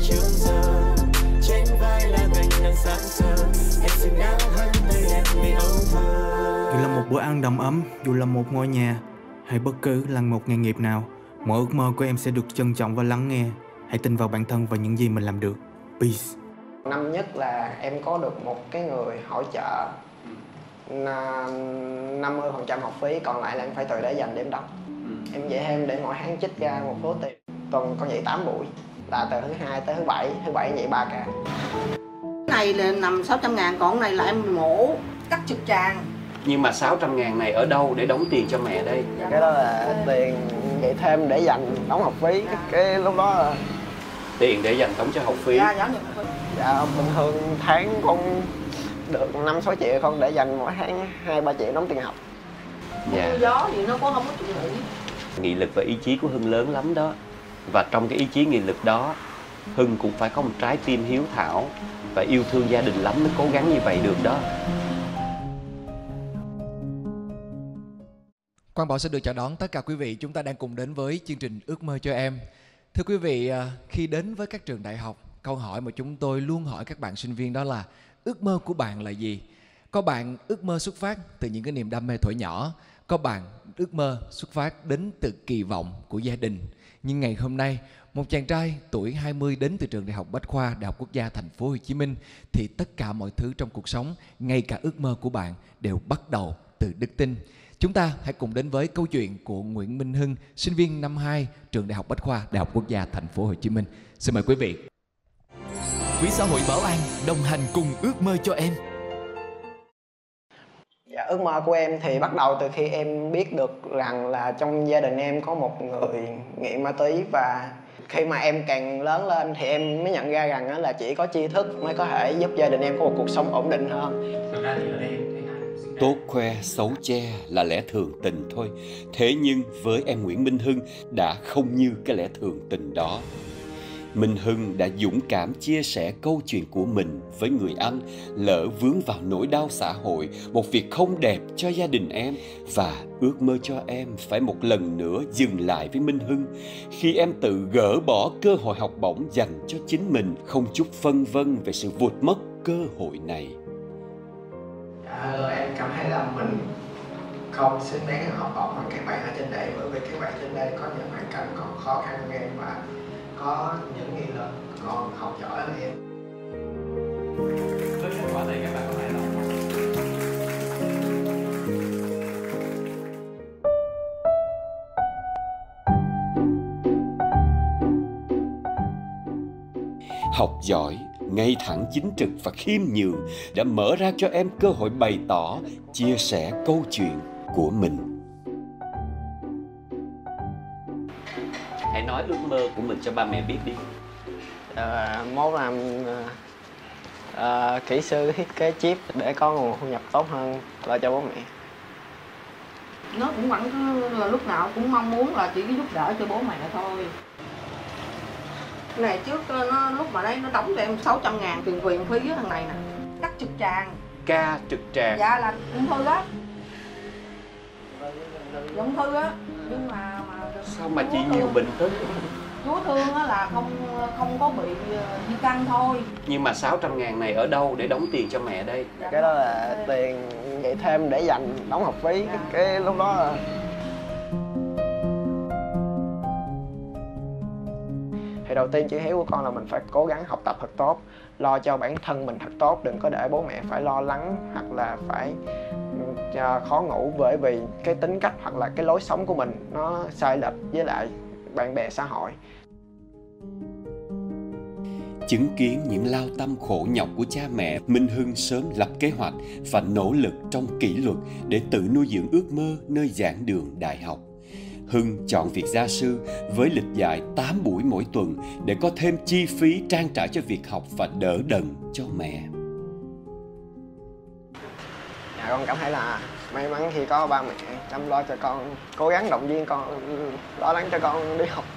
trước giờ. Trên vai là gánh nặng sáng sớm, em xứng đáng hơn tay đẹp vì âu thơ. Dù là một bữa ăn đầm ấm, dù là một ngôi nhà, hay bất cứ là một nghề nghiệp nào, mọi ước mơ của em sẽ được trân trọng và lắng nghe. Hãy tin vào bản thân và những gì mình làm được. Peace. Năm nhất là em có được một cái người hỗ trợ 50% học phí, còn lại là em phải tự để dành để em đọc. Em dạy thêm để mỗi tháng trích ra một số tiền. Tuần con dạy 8 buổi, là từ thứ hai tới thứ bảy em dạy 3 ca. Cái này là nằm 600.000, còn cái này là em mổ cắt trực tràng. Nhưng mà 600.000 này ở đâu để đóng tiền cho mẹ đây? Cái đó là tiền dạy thêm để dành đóng học phí. Cái lúc đó là tiền để dành đóng cho học phí. Dạ bình thường tháng con được 5-6 triệu, con để dành mỗi tháng 2-3 triệu đóng tiền học. Dạ. Gió thì nó có không có chuyện gì. Nghị lực và ý chí của Hưng lớn lắm đó. Và trong cái ý chí nghị lực đó, Hưng cũng phải có một trái tim hiếu thảo và yêu thương gia đình lắm mới cố gắng như vậy được đó. Quang Bảo sẽ được chào đón tất cả quý vị. Chúng ta đang cùng đến với chương trình Ước mơ cho em. Thưa quý vị, khi đến với các trường đại học, câu hỏi mà chúng tôi luôn hỏi các bạn sinh viên đó là ước mơ của bạn là gì? Có bạn ước mơ xuất phát từ những cái niềm đam mê thuở nhỏ, có bạn ước mơ xuất phát đến từ kỳ vọng của gia đình. Nhưng ngày hôm nay, một chàng trai tuổi 20 đến từ trường Đại học Bách khoa, Đại học Quốc gia Thành phố Hồ Chí Minh, thì tất cả mọi thứ trong cuộc sống, ngay cả ước mơ của bạn đều bắt đầu từ đức tin. Chúng ta hãy cùng đến với câu chuyện của Nguyễn Minh Hưng, sinh viên năm 2 trường Đại học Bách khoa, Đại học Quốc gia Thành phố Hồ Chí Minh. Xin mời quý vị. Quỹ xã hội Bảo An đồng hành cùng ước mơ cho em. Dạ, ước mơ của em thì bắt đầu từ khi em biết được rằng là trong gia đình em có một người nghiện ma túy, và khi mà em càng lớn lên thì em mới nhận ra rằng là chỉ có tri thức mới có thể giúp gia đình em có một cuộc sống ổn định hơn. Tốt khoe xấu che là lẽ thường tình thôi. Thế nhưng với em Nguyễn Minh Hưng đã không như cái lẽ thường tình đó. Minh Hưng đã dũng cảm chia sẻ câu chuyện của mình với người anh, lỡ vướng vào nỗi đau xã hội, một việc không đẹp cho gia đình em, và ước mơ cho em phải một lần nữa dừng lại với Minh Hưng khi em tự gỡ bỏ cơ hội học bổng dành cho chính mình, không chút phân vân về sự vụt mất cơ hội này. Em cảm thấy là mình không xứng đáng học bổng bằng các bạn ở trên đây, bởi vì các bạn trên đây có những hoàn cảnh còn khó khăn hơn em và có những nghị lực còn học giỏi hơn em. Với kết quả này các bạn có hài lòng không? Học giỏi, ngay thẳng chính trực và khiêm nhường đã mở ra cho em cơ hội bày tỏ, chia sẻ câu chuyện của mình. Hãy nói ước mơ của mình cho ba mẹ biết đi. Mốt làm kỹ sư thiết kế chip để có nguồn thu nhập tốt hơn lo cho bố mẹ. Nó cũng vẫn là lúc nào cũng mong muốn là chỉ giúp đỡ cho bố mẹ thôi. Cái này trước nó lúc mà đấy nó đóng cho em 600.000 tiền viện phí thằng này nè. Cắt trực tràng. Ca trực tràng. Dạ là ung thư á. Ung thư á. Nhưng mà sao mà chị nhiều bệnh tới? Chú thương á là không có bị di căn thôi. Nhưng mà 600.000 này ở đâu để đóng tiền cho mẹ đây? Cái đó là tiền dạy thêm để dành đóng học phí. Cái lúc đó là thì đầu tiên chữ hiếu của con là mình phải cố gắng học tập thật tốt, lo cho bản thân mình thật tốt, đừng có để bố mẹ phải lo lắng hoặc là phải khó ngủ bởi vì cái tính cách hoặc là cái lối sống của mình nó sai lệch với lại bạn bè xã hội. Chứng kiến những lao tâm khổ nhọc của cha mẹ, Minh Hưng sớm lập kế hoạch và nỗ lực trong kỷ luật để tự nuôi dưỡng ước mơ nơi giảng đường đại học. Hưng chọn việc gia sư với lịch dạy 8 buổi mỗi tuần để có thêm chi phí trang trải cho việc học và đỡ đần cho mẹ. Con cảm thấy là may mắn khi có ba mẹ chăm lo cho con, cố gắng động viên con, lo lắng cho con đi học.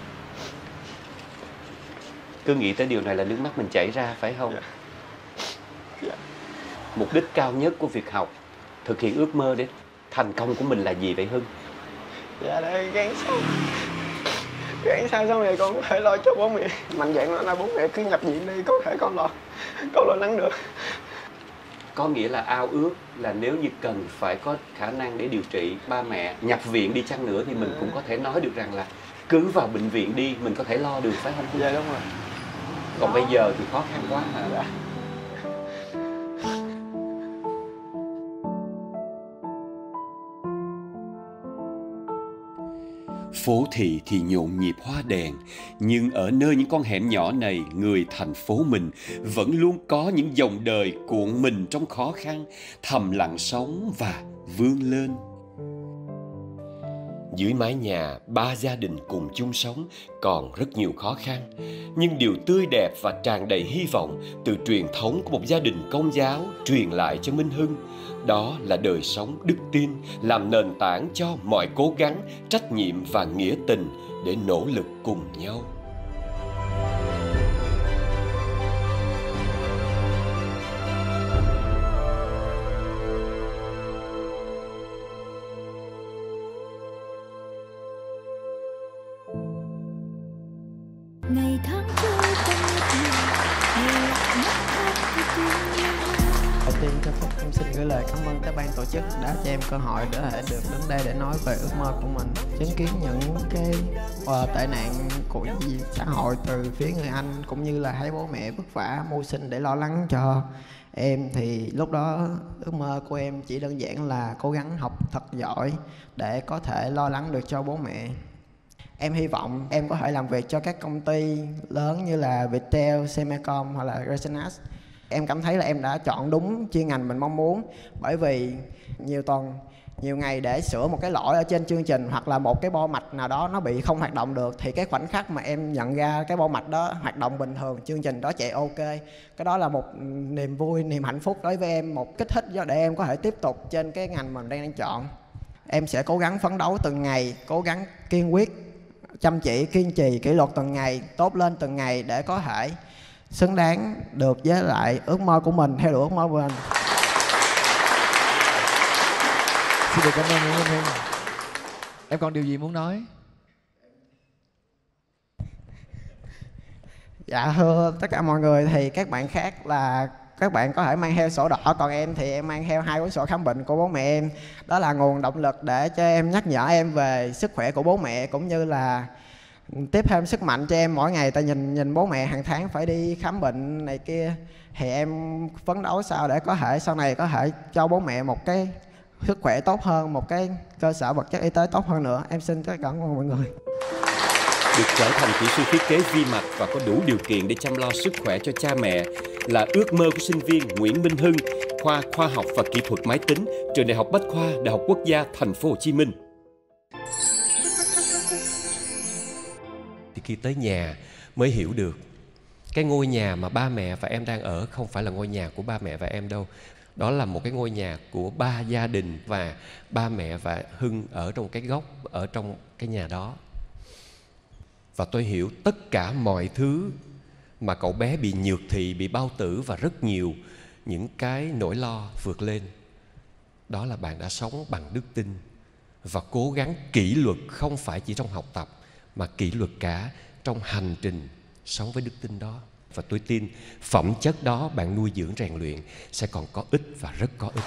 Cứ nghĩ tới điều này là nước mắt mình chảy ra phải không? Dạ. Mục đích cao nhất của việc học, thực hiện ước mơ để thành công của mình là gì vậy Hưng? Dạ để gắng sống, Ráng sao sau này con có thể lo cho bố mẹ. Mạnh dạn nói là bố mẹ cứ nhập viện đi, có thể con lo lắng được. Có nghĩa là ao ước là nếu như cần phải có khả năng để điều trị ba mẹ nhập viện đi chăng nữa thì mình cũng có thể nói được rằng là cứ vào bệnh viện đi, mình có thể lo được, phải không? Dạ đúng rồi. Còn bây giờ thì khó khăn quá hả? Dạ. Phố thị thì nhộn nhịp hoa đèn, nhưng ở nơi những con hẻm nhỏ này, người thành phố mình vẫn luôn có những dòng đời cuộn mình trong khó khăn, thầm lặng sống và vươn lên. Dưới mái nhà, ba gia đình cùng chung sống còn rất nhiều khó khăn. Nhưng điều tươi đẹp và tràn đầy hy vọng từ truyền thống của một gia đình Công giáo truyền lại cho Minh Hưng. Đó là đời sống đức tin, làm nền tảng cho mọi cố gắng, trách nhiệm và nghĩa tình để nỗ lực cùng nhau. Ngày tháng trôi qua Đầu tiên cho phép em xin gửi lời cảm ơn tới ban tổ chức đã cho em cơ hội để được đến đây để nói về ước mơ của mình. Chứng kiến những cái tệ nạn của xã hội từ phía người anh cũng như là thấy bố mẹ vất vả mưu sinh để lo lắng cho em, thì lúc đó ước mơ của em chỉ đơn giản là cố gắng học thật giỏi để có thể lo lắng được cho bố mẹ. Em hy vọng em có thể làm việc cho các công ty lớn như là Viettel, Semecom hoặc là Resonas. Em cảm thấy là em đã chọn đúng chuyên ngành mình mong muốn, bởi vì nhiều ngày để sửa một cái lỗi ở trên chương trình hoặc là một cái bo mạch nào đó nó bị không hoạt động được, thì cái khoảnh khắc mà em nhận ra cái bo mạch đó hoạt động bình thường, chương trình đó chạy ok, cái đó là một niềm vui, niềm hạnh phúc đối với em, một kích thích để em có thể tiếp tục trên cái ngành mình đang chọn. Em sẽ cố gắng phấn đấu từng ngày, cố gắng kiên quyết, chăm chỉ, kiên trì, kỷ luật từng ngày, tốt lên từng ngày để có thể xứng đáng được với lại ước mơ của mình, theo đuổi ước mơ của mình. Xin được cảm ơn Nguyễn Minh Hưng. Em còn điều gì muốn nói? Dạ thưa tất cả mọi người, thì các bạn khác là các bạn có thể mang theo sổ đỏ, còn em thì em mang theo 2 cuốn sổ khám bệnh của bố mẹ em. Đó là nguồn động lực để cho em nhắc nhở em về sức khỏe của bố mẹ, cũng như là tiếp thêm sức mạnh cho em mỗi ngày. Tại nhìn bố mẹ hàng tháng phải đi khám bệnh này kia, thì em phấn đấu sao để có thể sau này có thể cho bố mẹ một cái sức khỏe tốt hơn, một cái cơ sở vật chất y tế tốt hơn nữa. Em xin cảm ơn mọi người. Được trở thành kỹ sư thiết kế vi mạch và có đủ điều kiện để chăm lo sức khỏe cho cha mẹ là ước mơ của sinh viên Nguyễn Minh Hưng, khoa Khoa học và Kỹ thuật Máy tính, Trường Đại học Bách khoa, Đại học Quốc gia Thành phố Hồ Chí Minh. Thì khi tới nhà mới hiểu được cái ngôi nhà mà ba mẹ và em đang ở không phải là ngôi nhà của ba mẹ và em đâu. Đó là một cái ngôi nhà của 3 gia đình, và ba mẹ và Hưng ở trong cái góc, ở trong cái nhà đó. Và tôi hiểu tất cả mọi thứ mà cậu bé bị nhược thị, bị bao tử và rất nhiều những cái nỗi lo vượt lên. Đó là bạn đã sống bằng đức tin và cố gắng kỷ luật, không phải chỉ trong học tập mà kỷ luật cả trong hành trình sống với đức tin đó. Và tôi tin phẩm chất đó bạn nuôi dưỡng rèn luyện sẽ còn có ích và rất có ích.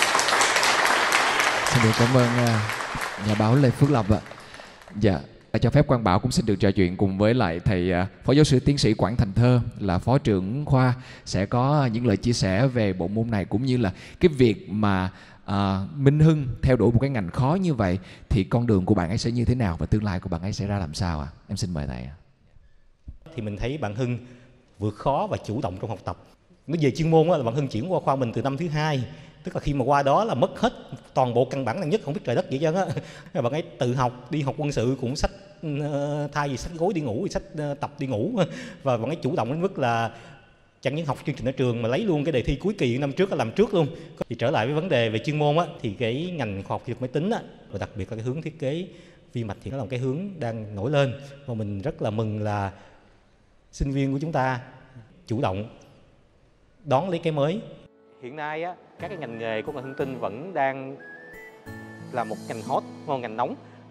Xin được cảm ơn nhà báo Lê Phước Lập ạ. Dạ, cho phép Quang Bảo cũng xin được trò chuyện cùng với lại thầy Phó Giáo sư Tiến sĩ Quảng Thành Thơ là Phó trưởng khoa, sẽ có những lời chia sẻ về bộ môn này, cũng như là cái việc mà Minh Hưng theo đuổi một cái ngành khó như vậy thì con đường của bạn ấy sẽ như thế nào và tương lai của bạn ấy sẽ ra làm sao ạ? Em xin mời thầy. Thì mình thấy bạn Hưng vượt khó và chủ động trong học tập. Nói về chuyên môn là bạn Hưng chuyển qua khoa mình từ năm thứ 2, tức là khi mà qua đó là mất hết toàn bộ căn bản là nhất, không biết trời đất vậy trơn á. Bạn ấy tự học, đi học quân sự cũng sách, thay vì sách gối đi ngủ thì sách tập đi ngủ, và bạn ấy chủ động đến mức là chẳng những học chương trình ở trường mà lấy luôn cái đề thi cuối kỳ năm trước làm trước luôn. Thì trở lại với vấn đề về chuyên môn á, thì cái ngành khoa học kỹ thuật máy tính á, và đặc biệt là cái hướng thiết kế vi mạch thì nó là một cái hướng đang nổi lên, và mình rất là mừng là sinh viên của chúng ta chủ động đón lấy cái mới. Hiện nay á, các cái ngành nghề của công nghệ thông tin vẫn đang là một ngành hot, một ngành nóng,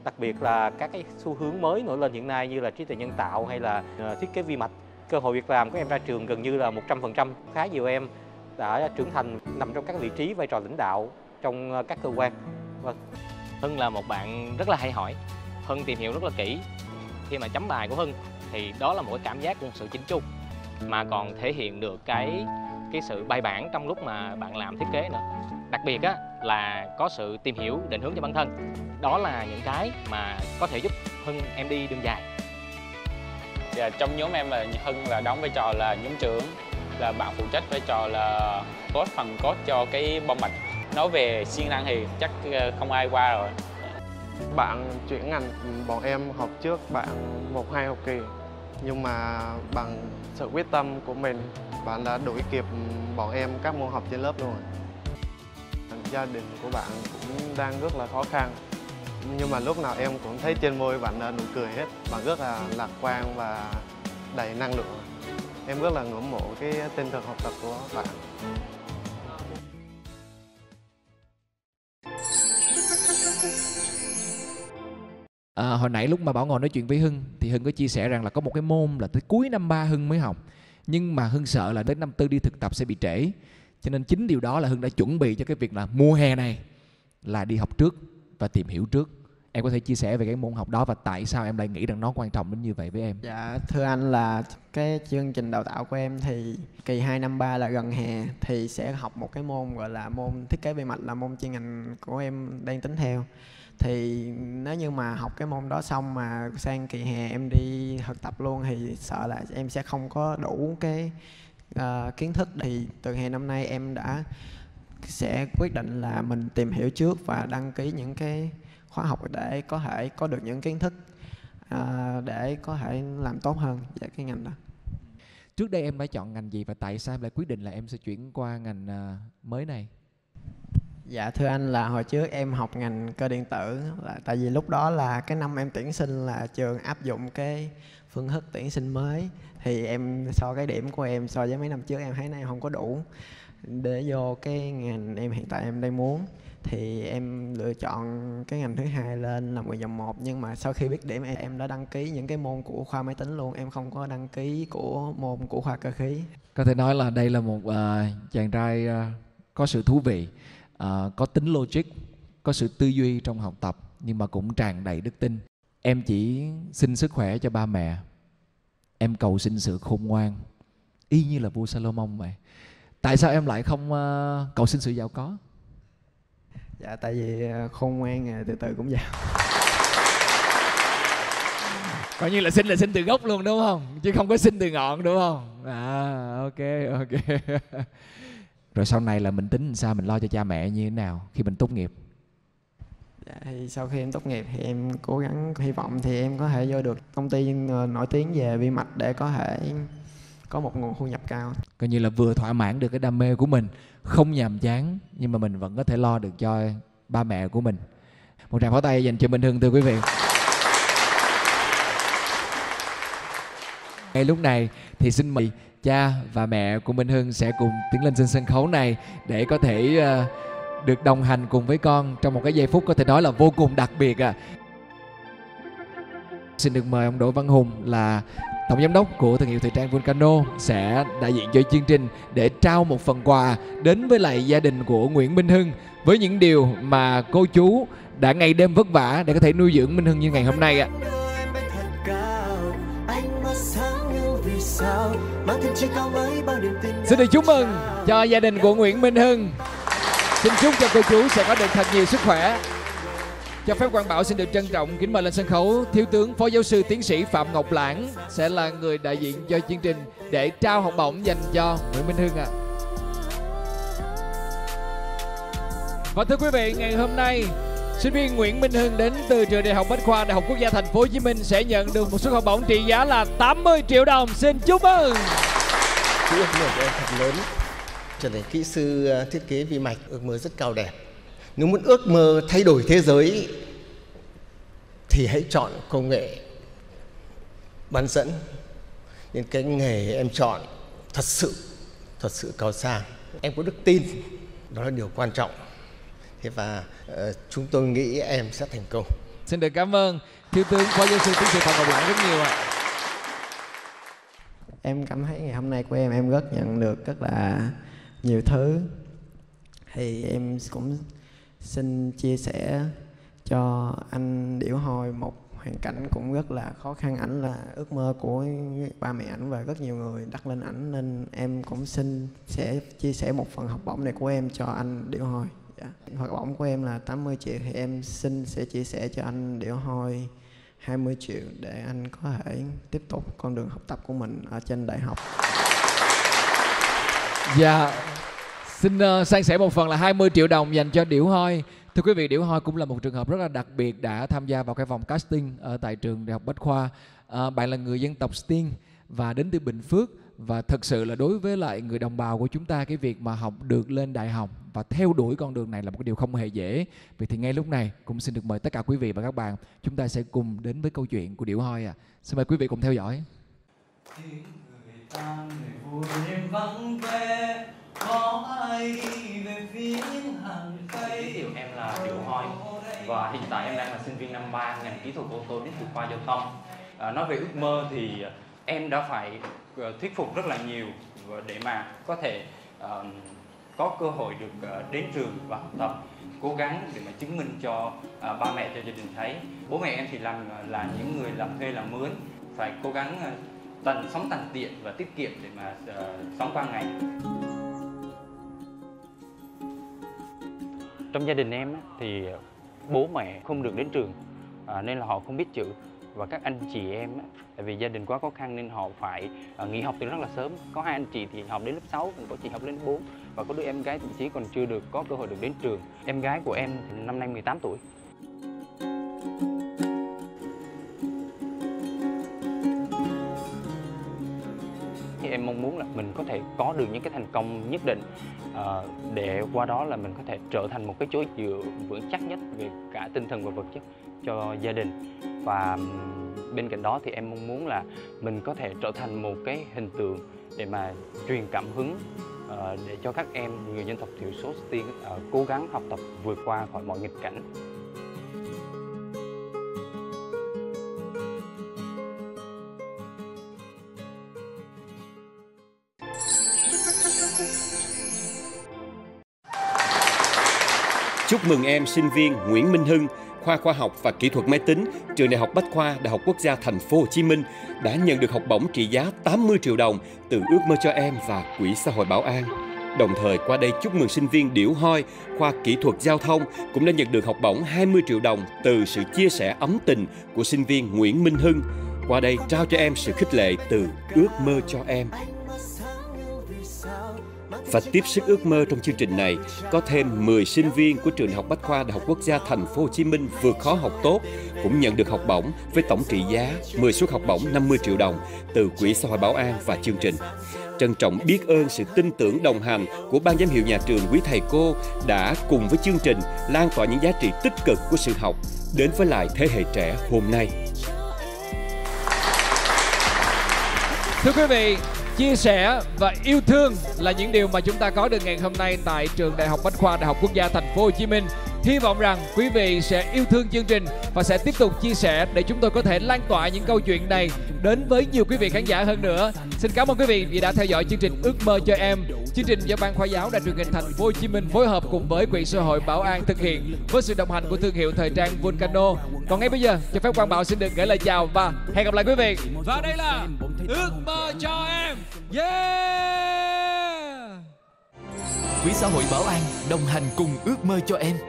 Đặc biệt là các cái xu hướng mới nổi lên hiện nay như là trí tuệ nhân tạo hay là thiết kế vi mạch. Cơ hội việc làm của em ra trường gần như là 100%. Khá nhiều em đã trưởng thành nằm trong các vị trí vai trò lãnh đạo trong các cơ quan. Vâng. Hưng là một bạn rất là hay hỏi. Hưng tìm hiểu rất là kỹ. Khi mà chấm bài của Hưng thì đó là một cái cảm giác của một sự chỉnh chu, mà còn thể hiện được cái sự bài bản trong lúc mà bạn làm thiết kế nữa. Đặc biệt á, là có sự tìm hiểu, định hướng cho bản thân. Đó là những cái mà có thể giúp Hưng em đi đường dài. Dạ, trong nhóm em là Hưng là đóng vai trò là nhóm trưởng, là bạn phụ trách vai trò là phần code cho cái bom mạch. Nói về siêng năng thì chắc không ai qua rồi. Bạn chuyển ngành, bọn em học trước bạn 1-2 học kỳ, nhưng mà bằng sự quyết tâm của mình, bạn đã đuổi kịp bọn em các môn học trên lớp luôn. Gia đình của bạn cũng đang rất là khó khăn, nhưng mà lúc nào em cũng thấy trên môi bạn nụ cười hết. Bạn rất là lạc quan và đầy năng lượng. Em rất là ngưỡng mộ cái tinh thần học tập của bạn. Hồi nãy lúc mà Bảo ngồi nói chuyện với Hưng thì Hưng có chia sẻ rằng là có một cái môn là tới cuối năm 3 Hưng mới học, nhưng mà Hưng sợ là tới năm 4 đi thực tập sẽ bị trễ, cho nên chính điều đó là Hưng đã chuẩn bị cho cái việc là mùa hè này là đi học trước và tìm hiểu trước. Em có thể chia sẻ về cái môn học đó và tại sao em lại nghĩ rằng nó quan trọng đến như vậy với em? Dạ thưa anh, là cái chương trình đào tạo của em thì kỳ 2 năm 3 là gần hè thì sẽ học một cái môn gọi là môn thiết kế vi mạch, là môn chuyên ngành của em đang tính theo. Thì nếu như mà học cái môn đó xong mà sang kỳ hè em đi thực tập luôn thì sợ là em sẽ không có đủ cái kiến thức. Thì từ hè năm nay em sẽ quyết định là mình tìm hiểu trước và đăng ký những cái khóa học để có thể có được những kiến thức để có thể làm tốt hơn về cái ngành đó. Trước đây em đã chọn ngành gì và tại sao em lại quyết định là em sẽ chuyển qua ngành mới này? Dạ thưa anh, là hồi trước em học ngành cơ điện tử, là tại vì lúc đó là cái năm em tuyển sinh là trường áp dụng cái phương thức tuyển sinh mới, thì em so cái điểm của em so với mấy năm trước em thấy em không có đủ để vô cái ngành em hiện tại em đang muốn. Thì em lựa chọn cái ngành thứ hai lên là 10/1, nhưng mà sau khi biết điểm em đã đăng ký những cái môn của khoa máy tính luôn, em không có đăng ký của môn của khoa cơ khí. Có thể nói là đây là một chàng trai có sự thú vị, có tính logic, có sự tư duy trong học tập, nhưng mà cũng tràn đầy đức tin. Em chỉ xin sức khỏe cho ba mẹ, em cầu xin sự khôn ngoan, y như là vua Salomon vậy. Tại sao em lại không cầu xin sự giàu có? Dạ tại vì khôn ngoan từ từ cũng giàu. Coi như là xin từ gốc luôn đúng không? Chứ không có xin từ ngọn đúng không? Ok. Rồi sau này là mình tính làm sao, mình lo cho cha mẹ như thế nào khi mình tốt nghiệp? Dạ, thì sau khi em tốt nghiệp thì em cố gắng, hy vọng thì em có thể vô được công ty nổi tiếng về vi mạch để có thể có một nguồn thu nhập cao. Coi như là vừa thỏa mãn được cái đam mê của mình, không nhàm chán, nhưng mà mình vẫn có thể lo được cho ba mẹ của mình. Một tràng pháo tay dành cho Minh Hưng thưa quý vị. Ngay lúc này thì xin mời cha và mẹ của Minh Hưng sẽ cùng tiến lên trên sân khấu này để có thể được đồng hành cùng với con trong một cái giây phút có thể nói là vô cùng đặc biệt. Xin được mời ông Đỗ Văn Hùng là tổng giám đốc của thương hiệu thời trang Volcano sẽ đại diện cho chương trình để trao một phần quà đến với lại gia đình của Nguyễn Minh Hưng với những điều mà cô chú đã ngày đêm vất vả để có thể nuôi dưỡng Minh Hưng như ngày hôm nay ạ. Xin được chúc mừng cho gia đình của Nguyễn Minh Hưng. Xin chúc cho cô chú sẽ có được thật nhiều sức khỏe. Cho phép Quang Bảo xin được trân trọng kính mời lên sân khấu Thiếu tướng Phó Giáo sư Tiến sĩ Phạm Ngọc Lãng sẽ là người đại diện cho chương trình để trao học bổng dành cho Nguyễn Minh Hưng ạ. Và thưa quý vị, ngày hôm nay sinh viên Nguyễn Minh Hưng đến từ trường Đại học Bách khoa Đại học Quốc gia Thành phố Hồ Chí Minh sẽ nhận được một suất học bổng trị giá là 80 triệu đồng. Xin chúc mừng. Ước mơ của em thật lớn, trở thành kỹ sư thiết kế vi mạch, ước mơ rất cao đẹp. Nếu muốn ước mơ thay đổi thế giới thì hãy chọn công nghệ bán dẫn. Nên cái nghề em chọn thật sự cao sang. Em có đức tin, đó là điều quan trọng. Thế và chúng tôi nghĩ em sẽ thành công. Xin được cảm ơn Thiếu tướng Phó Giáo sư tiến sĩ Phạm Ngọc Lãng rất nhiều ạ. Em cảm thấy ngày hôm nay của em rất nhận được rất là nhiều thứ. Thì em cũng xin chia sẻ cho anh Điểu Hôi một hoàn cảnh cũng rất là khó khăn. Ảnh là ước mơ của ba mẹ ảnh và rất nhiều người đặt lên ảnh, nên em cũng xin sẽ chia sẻ một phần học bổng này của em cho anh Điểu Hôi. Học bổng của em là 80 triệu thì em xin sẽ chia sẻ cho anh Điểu Hôi 20 triệu để anh có thể tiếp tục con đường học tập của mình ở trên đại học. Dạ, xin san sẻ một phần là 20 triệu đồng dành cho Điểu Hôi. Thưa quý vị, Điểu Hôi cũng là một trường hợp rất là đặc biệt đã tham gia vào cái vòng casting ở tại trường Đại học Bách Khoa. Bạn là người dân tộc Stiên và đến từ Bình Phước. Và thật sự là đối với lại người đồng bào của chúng ta, cái việc mà học được lên đại học và theo đuổi con đường này là một cái điều không hề dễ. Vậy thì ngay lúc này cũng xin được mời tất cả quý vị và các bạn, chúng ta sẽ cùng đến với câu chuyện của Điểu Hôi ạ. Xin mời quý vị cùng theo dõi. Em là Điểu Hôi và hiện tại em đang là sinh viên năm 3 ngành kỹ thuật ô tô đến từ khoa giao thông. Nói về ước mơ thì em đã phải thuyết phục rất là nhiều để mà có thể có cơ hội được đến trường và học tập, cố gắng để mà chứng minh cho ba mẹ, cho gia đình thấy. Bố mẹ em thì là những người làm thuê làm mướn, phải cố gắng sống tằn tiện và tiết kiệm để mà sống qua ngày. Trong gia đình em thì bố mẹ không được đến trường nên là họ không biết chữ. Và các anh chị em, tại vì gia đình quá khó khăn nên họ phải nghỉ học từ rất là sớm. Có 2 anh chị thì học đến lớp 6, còn có chị học đến 4. Và có đứa em gái thậm chí còn chưa được có cơ hội được đến trường. Em gái của em thì năm nay 18 tuổi. Thì em mong muốn là mình có thể có được những cái thành công nhất định để qua đó là mình có thể trở thành một cái chỗ dựa vững chắc nhất về cả tinh thần và vật chất cho gia đình. Và bên cạnh đó thì em mong muốn là mình có thể trở thành một cái hình tượng để mà truyền cảm hứng để cho các em người dân tộc thiểu số Stiên cố gắng học tập vượt qua khỏi mọi nghịch cảnh. Chúc mừng em sinh viên Nguyễn Minh Hưng, khoa Khoa học và Kỹ thuật Máy tính, trường Đại học Bách Khoa, Đại học Quốc gia Thành phố Hồ Chí Minh đã nhận được học bổng trị giá 80 triệu đồng từ Ước mơ cho em và Quỹ xã hội Bảo An. Đồng thời qua đây chúc mừng sinh viên Điểu Hôi, khoa Kỹ thuật Giao thông cũng đã nhận được học bổng 20 triệu đồng từ sự chia sẻ ấm tình của sinh viên Nguyễn Minh Hưng. Qua đây trao cho em sự khích lệ từ Ước mơ cho em. Và tiếp sức ước mơ trong chương trình này có thêm 10 sinh viên của trường Đại học Bách Khoa, Đại học Quốc gia Thành phố Hồ Chí Minh vượt khó học tốt cũng nhận được học bổng với tổng trị giá 10 suất học bổng 50 triệu đồng từ Quỹ xã hội Bảo An và chương trình. Trân trọng biết ơn sự tin tưởng đồng hành của ban giám hiệu nhà trường, quý thầy cô đã cùng với chương trình lan tỏa những giá trị tích cực của sự học đến với lại thế hệ trẻ hôm nay. Thưa quý vị, chia sẻ và yêu thương là những điều mà chúng ta có được ngày hôm nay tại trường Đại học Bách Khoa, Đại học Quốc gia Thành phố Hồ Chí Minh. Hy vọng rằng quý vị sẽ yêu thương chương trình và sẽ tiếp tục chia sẻ để chúng tôi có thể lan tỏa những câu chuyện này đến với nhiều quý vị khán giả hơn nữa. Xin cảm ơn quý vị vì đã theo dõi chương trình Ước mơ cho em. Chương trình do Ban Khoa giáo Đài truyền hình Thành phố Hồ Chí Minh phối hợp cùng với Quỹ xã hội Bảo An thực hiện với sự đồng hành của thương hiệu thời trang Volcano. Còn ngay bây giờ, cho phép Quang Bảo xin được gửi lời chào và hẹn gặp lại quý vị. Và đây là Ước mơ cho em. Yeah! Quỹ xã hội Bảo An đồng hành cùng Ước mơ cho em.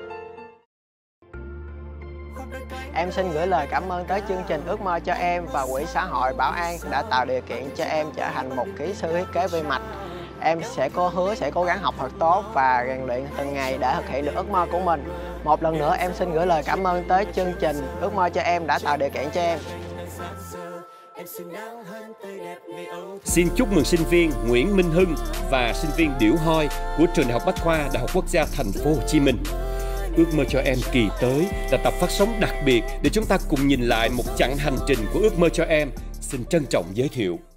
Em xin gửi lời cảm ơn tới chương trình Ước mơ cho em và Quỹ xã hội Bảo An đã tạo điều kiện cho em trở thành một kỹ sư thiết kế vi mạch. Em sẽ hứa sẽ cố gắng học thật tốt và rèn luyện từng ngày để thực hiện được ước mơ của mình. Một lần nữa em xin gửi lời cảm ơn tới chương trình Ước mơ cho em đã tạo điều kiện cho em. Xin chúc mừng sinh viên Nguyễn Minh Hưng và sinh viên Điểu Hôi của trường Đại học Bách Khoa, Đại học Quốc gia Thành phố Hồ Chí Minh. Ước mơ cho em kỳ tới là tập phát sóng đặc biệt để chúng ta cùng nhìn lại một chặng hành trình của ước mơ cho em. Xin trân trọng giới thiệu